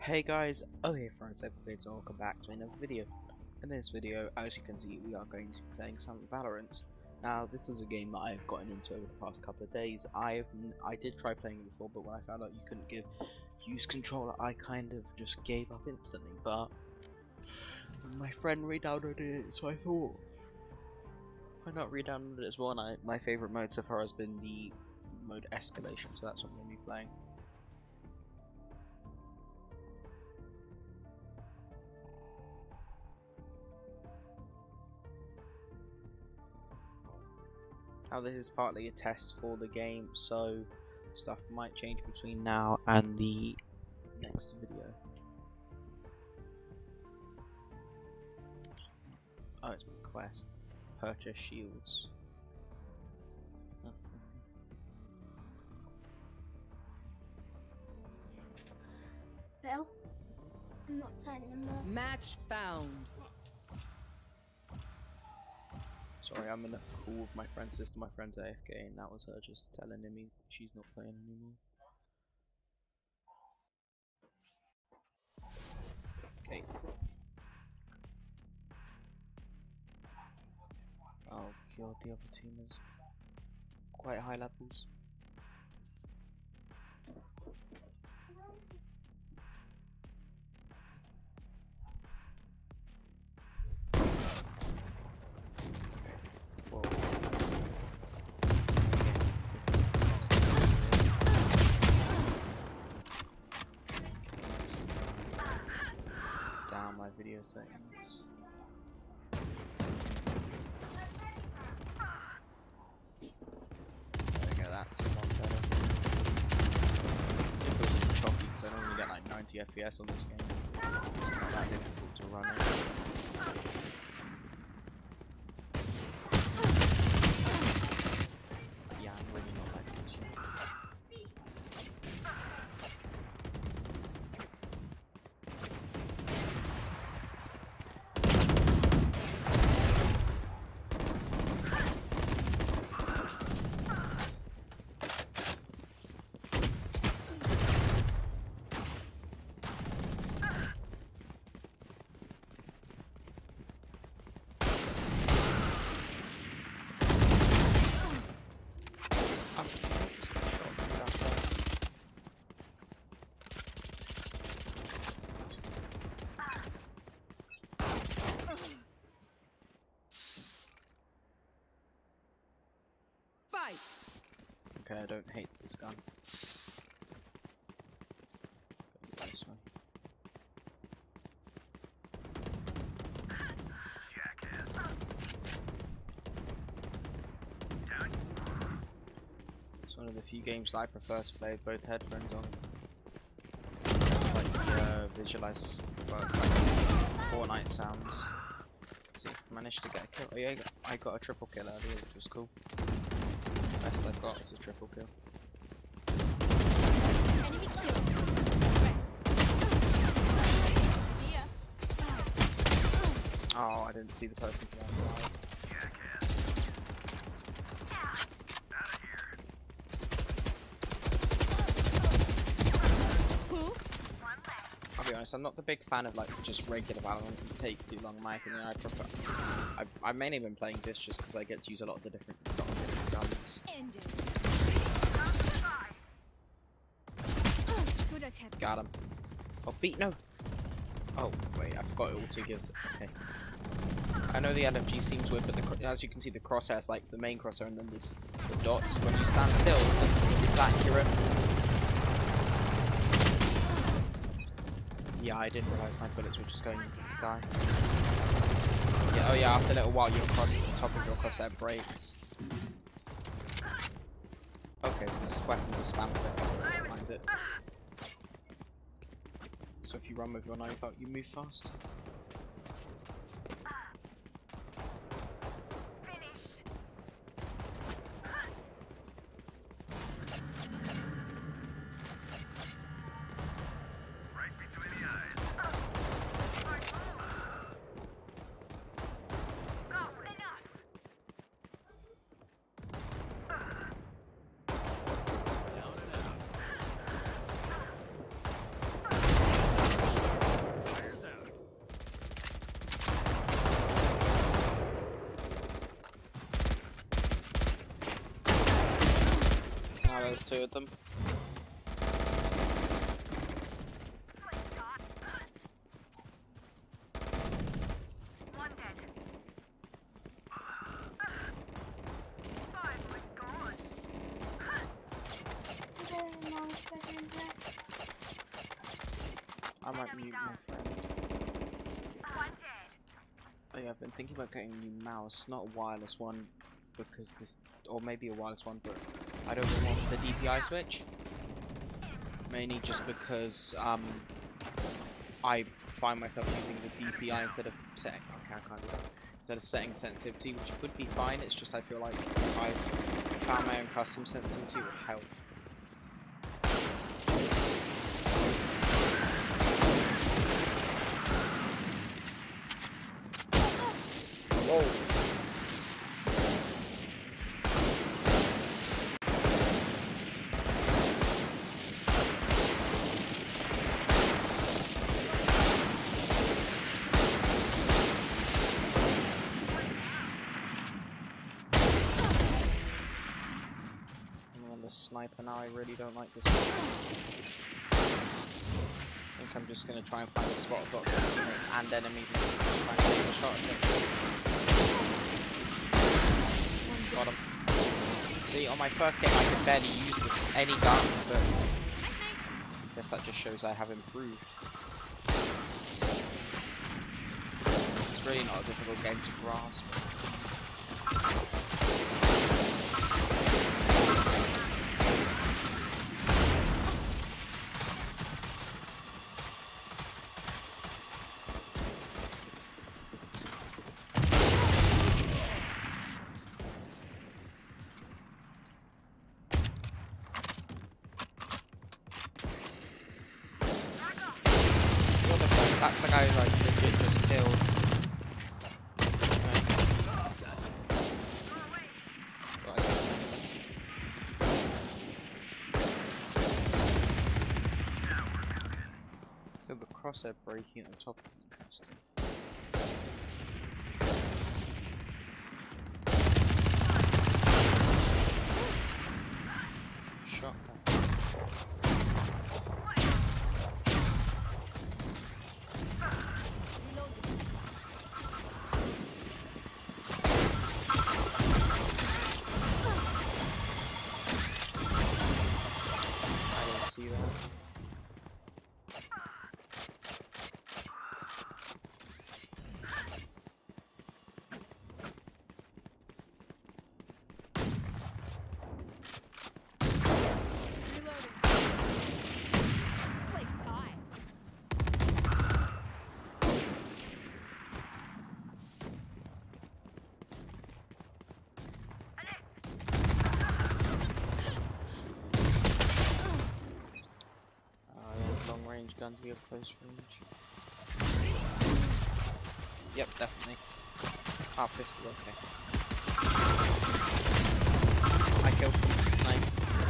Hey guys, hey friends, everybody, welcome back to another video. In this video, as you can see, we are going to be playing some Valorant. Now, this is a game that I've gotten into over the past couple of days. I did try playing it before, but when I found out you couldn't use controller, I kind of just gave up instantly. But my friend re-downloaded it, so I thought, why not re-download it as well? And my favorite mode so far has been the mode Escalation, so that's what I'm going to be playing. Now this is partly a test for the game, so stuff might change between now and the next video. Oh, it's my quest. Purchase shields. Well, I'm not playing anymore. Match found. Sorry, I'm in a call with my friend's sister. My friend's AFK, and that was her just telling me she's not playing anymore. Okay. Oh god, the other team is quite high levels. Whoa. Down my video settings. Okay, that's a lot better. It feels a bit choppy because I normally get like 90 FPS on this game. It's not that difficult to run it. Yeah, I'm really not like this. Fight. Okay, I don't hate this gun. Go this way. It's one of the few games I prefer to play with both headphones on. It's like the visualize, well, it's like Fortnite sounds. See, managed to get a kill. Oh yeah, I got a triple kill earlier, which was cool. Best I've got is a triple kill. Enemy killed. Oh, I didn't see the person from outside. I'll be honest, I'm not the big fan of like just regular Valorant. It takes too long in my opinion. I prefer. I've mainly been playing this just because I get to use a lot of the different guns. Good attempt. Got him. Oh, beat no. Oh wait, I forgot it also gives. Okay. I know the LMG seems weird, but as you can see, the crosshair's like the main crosshair, and then there's the dots. When you stand still, it's accurate. Yeah, I didn't realise my bullets were just going into the sky. Yeah, oh yeah, after a little while, your top of your crosshair breaks. Okay, this weapon will spam it. Find it. So if you run with your knife out, you move fast. 2 of them. I might mute my friend. Oh yeah, I've been thinking about getting a new mouse, not a wireless one, because this, or maybe a wireless one, but I don't really want the DPI switch. Mainly just because I find myself using the DPI instead of setting. Okay, I can't do that. Instead of setting sensitivity, which would be fine. It's just I feel like if I found my own custom sensitivity, it would help. Whoa. I'm on the sniper now. I really don't like this one. I think I'm just going to try and find a spot of lots of teammates and enemies and just try and take a shot at it. Got him. See, on my first game I could barely use this any gun, but I guess that just shows I have improved. It's really not a difficult game to grasp. That's the guy who like legit just killed. So the crosshair breaking at the top is interesting. Shot that. See that? Sleep tight. Long range guns we have close range. Yep, definitely. Ah, pistol, okay. I killed him, nice.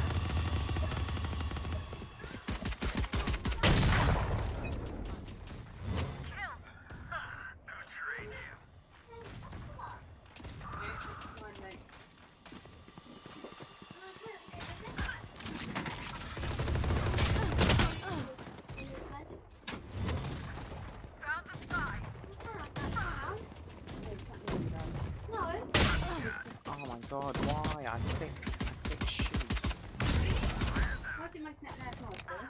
Oh my god, why? I click shoot. Why did my net there not there?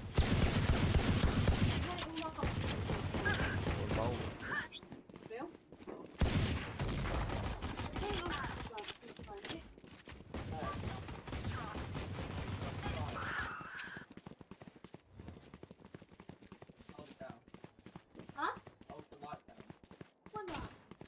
Revolver. Bill? Huh? Hold the light down. What not?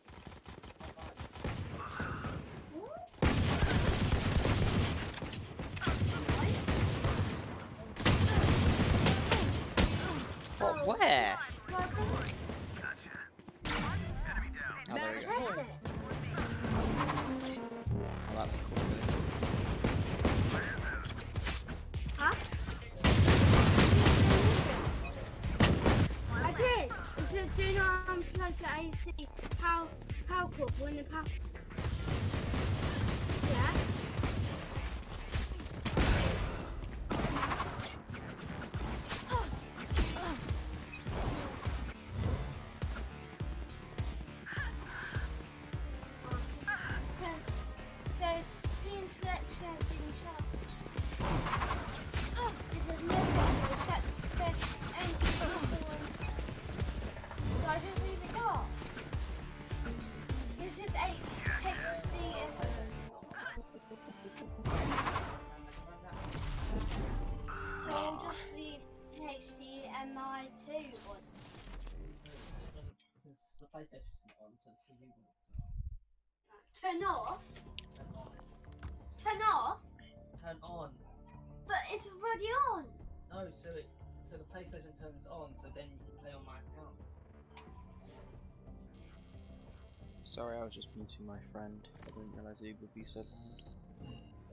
What? Where? Oh, there we go. Oh, that's cool. Huh? I did. It says do not unplug the AC power cord when the power. Yeah. my two on. It's the PlayStation's not on, so the TV won't Turn off? turn on. Turn off? Turn on. But it's already on. No, so the PlayStation turns on, so then you can play on my account. Sorry, I was just muting my friend. I didn't realise he would be so loud.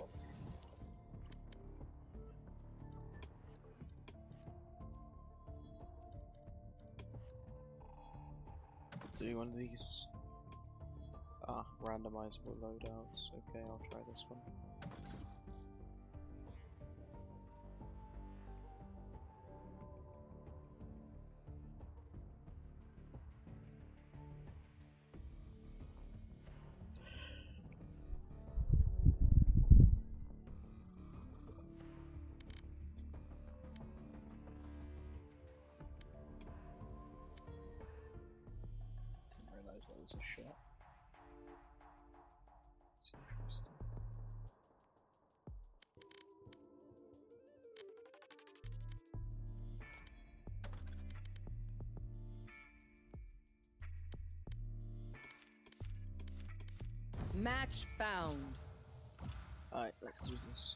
Do one of these randomizable loadouts. Okay, I'll try this one. Didn't realise that was a shot. It's interesting. Match found. Alright, let's do this.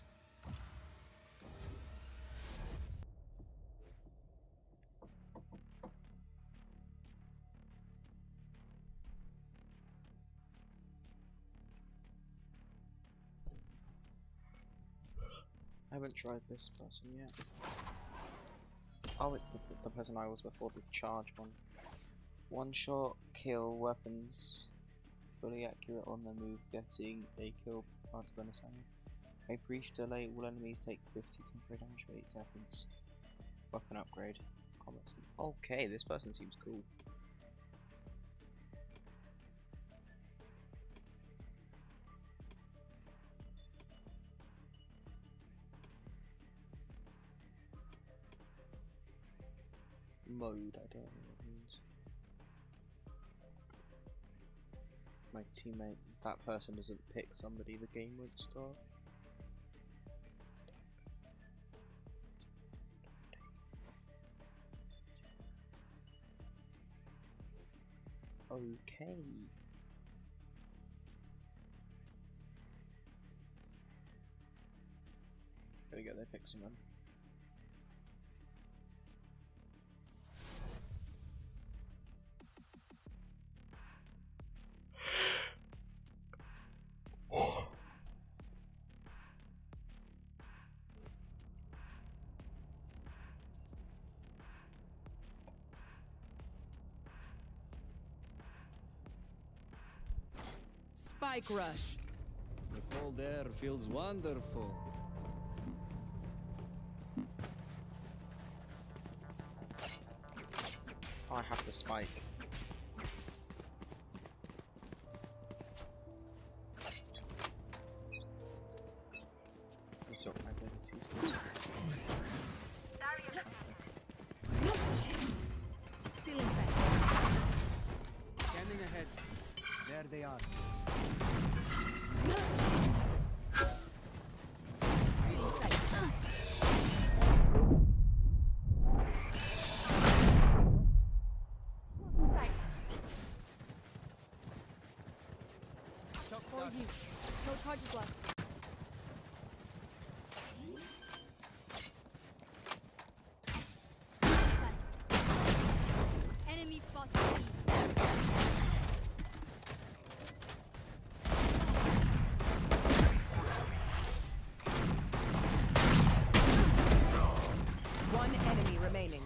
I haven't tried this person yet. Oh, it's the person I was before, the charge one. One shot, kill, weapons. Fully accurate on the move, getting a kill part of bonus ammo. A breach delay, all enemies take 50 temporary damage for 8 seconds. Weapon upgrade. Combat sleep. Okay, this person seems cool. Mode, I don't know what it means. My teammate, if that person doesn't pick somebody, the game won't start. Okay. There we go, they picked someone. Spike rush. The cold air feels wonderful. I have the spike. That's what my abilities do. Still inside. Scanning ahead. There they are. For you. No charges left. Enemy spotted me. One enemy remaining.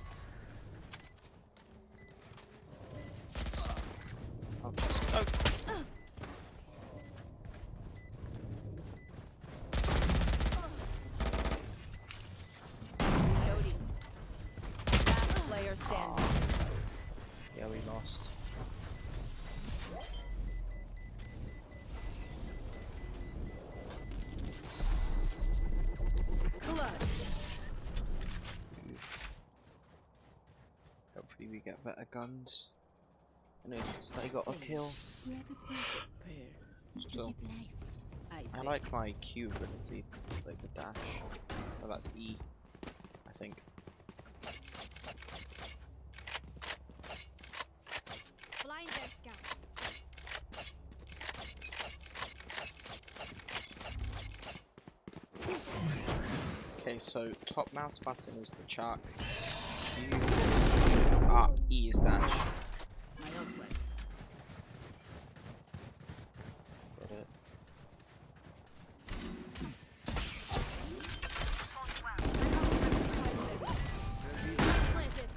I'll just. Oh! Reloading. Last player standing. Yeah, we lost. Clutch. Hopefully we get better guns. And it's they got a kill. We're the perfect pair. Still. I like my Q ability, like the dash. Oh, that's E, I think. Okay, so top mouse button is the chuck. Q is up, E is dash. My ult's ready. Got it. Planted.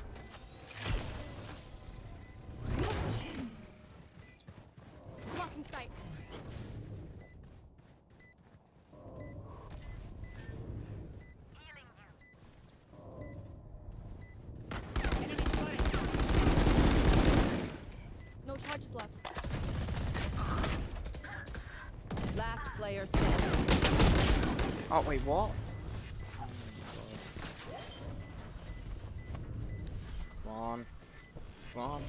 Blocking sight. No charges left. Last player standing. Oh wait, what? Come on. Come on.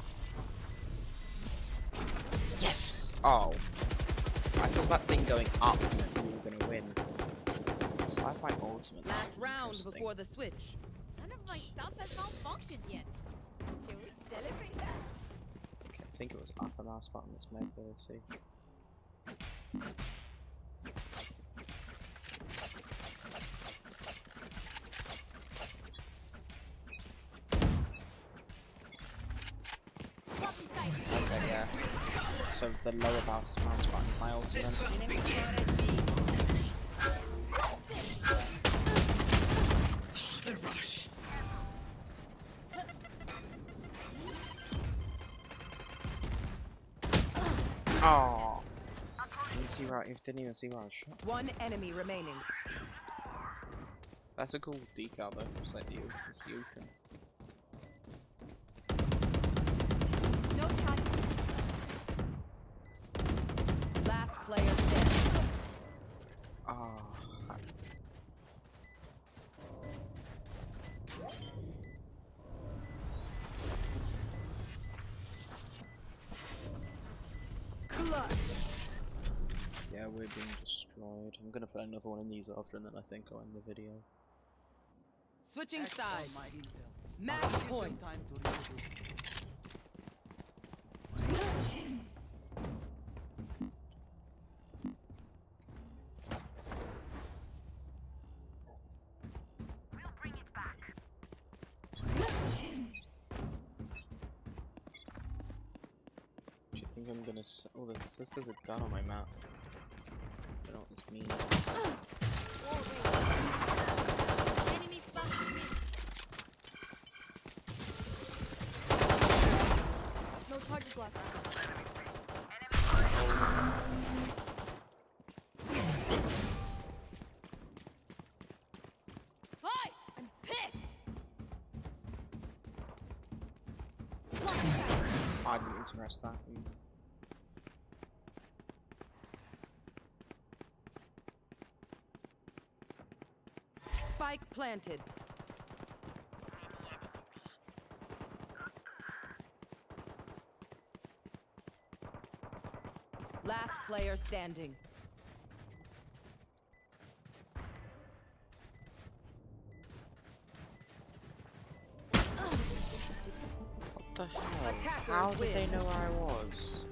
Yes! Oh. I thought that thing going up meant we were gonna win. So I find ultimate. Last round interesting. before the switch. None of my stuff has malfunctioned yet. Can we celebrate that? Okay, I think it was upper mouse button that's my ability. Blocking sight. Okay, yeah. So the lower mouse button is my ultimate. Oh. Didn't even see where I was shot. One enemy remaining. That's a cool decal though. It's like it's the ocean. No charges. Last player standing. Ah. Clutch. Yeah, we're being destroyed. I'm gonna put another one in these after, and then I think I'll end the video. Switching Act on sides. my intel. Match Give them point. time to reposition. Do you think I'm gonna oh, there's a gun on my map. I don't know what this means. Enemy spotted me. No charges left. Hi! I'm pissed! Blocking sight. I didn't mean to press that. Spike planted. Last player standing. What the hell? Attackers How did they win. know where I was?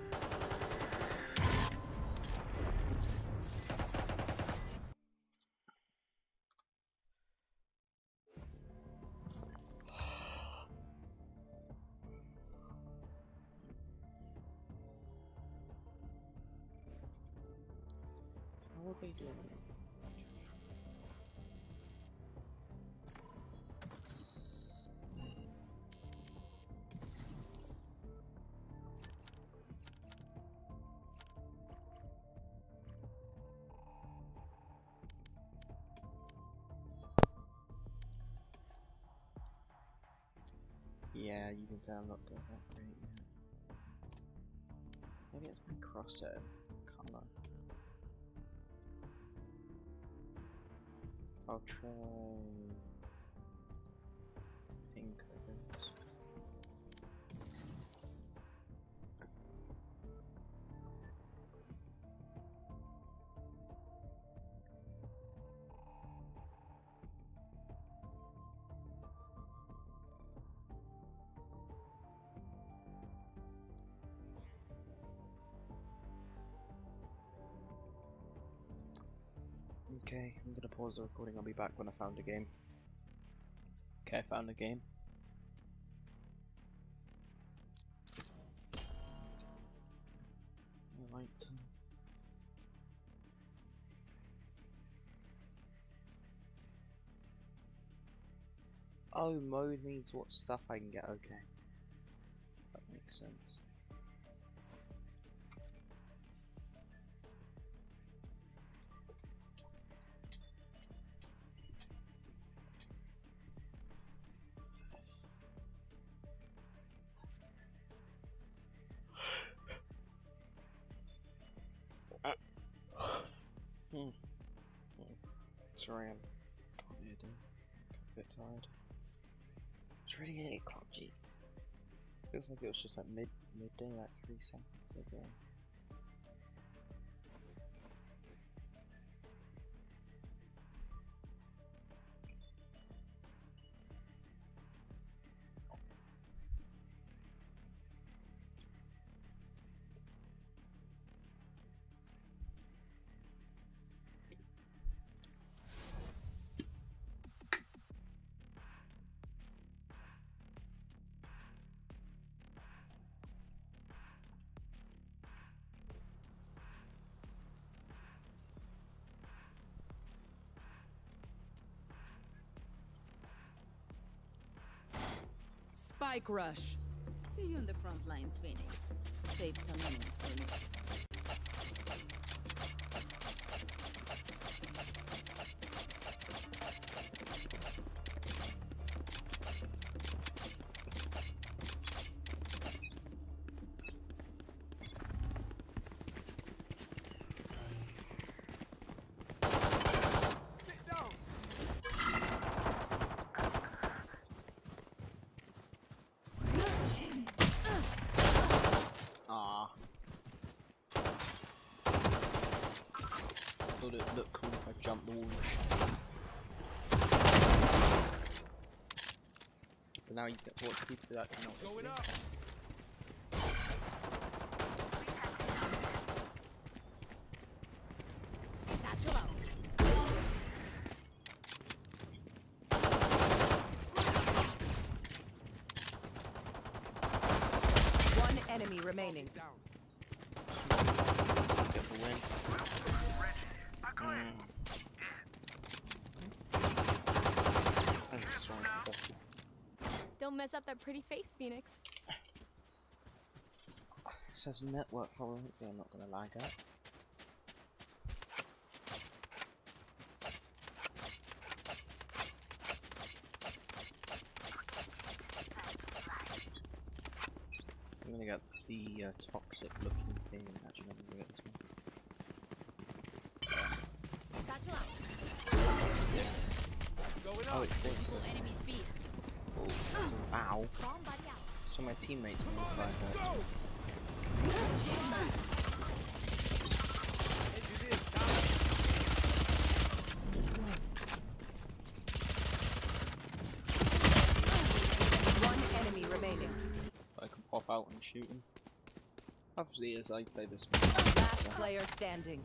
How are they doing it? Yeah, you can tell I'm not good that great yet. Maybe it's my crosshair colour. I'll try pink, I guess. Okay, I'm gonna pause the recording. I'll be back when I found a game. Okay, I found a game. Right. Oh, mode means what stuff I can get. Okay, that makes sense. Sorry, I'm tired. A bit tired. It's really 8 o'clock, geez. Feels like it was just like midday, like 3 seconds ago. Spike rush. See you on the front lines, Phoenix. Save some minutes for me. Thought it looked cool if I jumped the wall. But now you get to watch people do that kind of Going up. Satchel out. One enemy remaining. Down. get the win. Don't mess up that pretty face, Phoenix. It says network problem. Yeah, I'm not gonna lag out. I'm gonna get the toxic looking thing. Actually, I'm gonna get this one. Satchel out. Going Oh, up. it's this. Multiple enemies beat. Oh, so, ow. Bomb buddy out. So my teammates will fly hurt. Engineers down. One enemy remaining. I can pop out and shoot them. Obviously, as I play this Last player standing.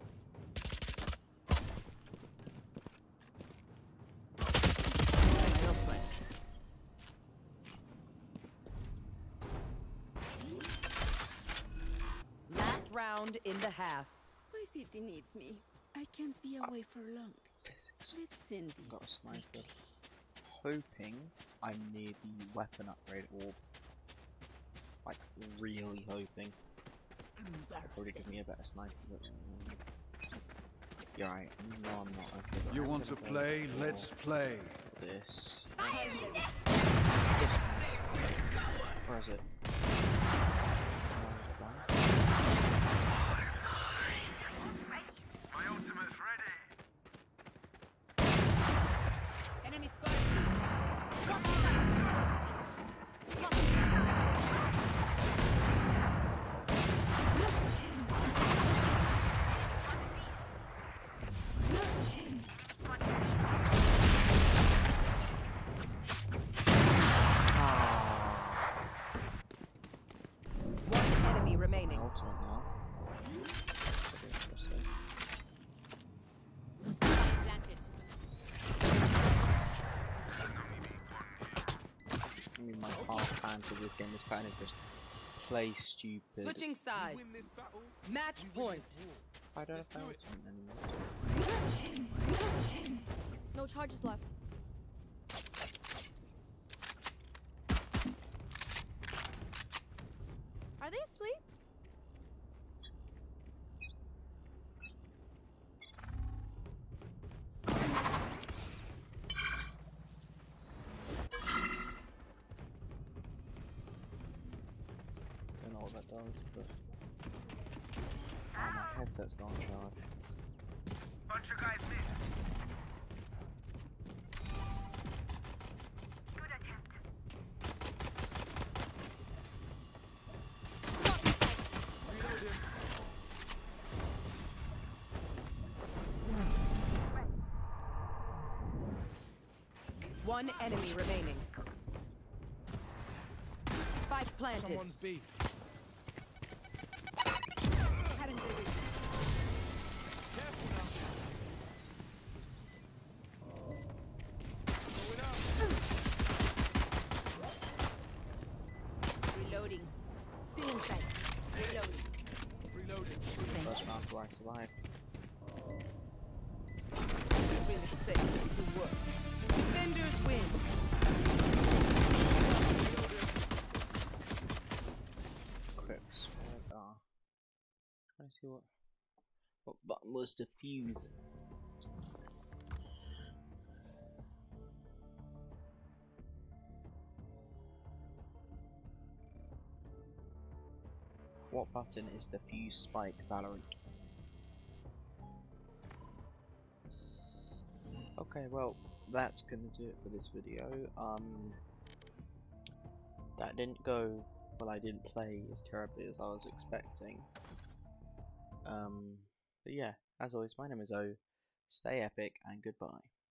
Last round in the half. My city needs me. I can't be away for long. physics. Let's end Got a this sniper. quickly. Hoping I'm near the weapon upgrade orb. Like, really hoping. Probably give me a better sniper, but you're right. No, I'm not. Okay, but You I'm want to gonna go play? for Let's play. this. Where is it? My ultimate's ready. Enemy spotted. half plan for this game is kind of just play stupid. Switching sides. Match point. I don't know if I would anymore. No charges left. Are they asleep? Don't know what that does, but my headset's not on charge. Bunch of guys missed. One enemy remaining. Spike planted. Someone's B. Careful now. Going up. Reloading. Still inside. Reloading. Reloading. First round where I survived. Really safe to work. Defenders win. Crips. Trying to see what button was defused. What button is defuse spike Valorant? Okay, well that's gonna do it for this video. That didn't go well. I didn't play as terribly as I was expecting. But yeah, as always, my name is O. Stay epic and goodbye.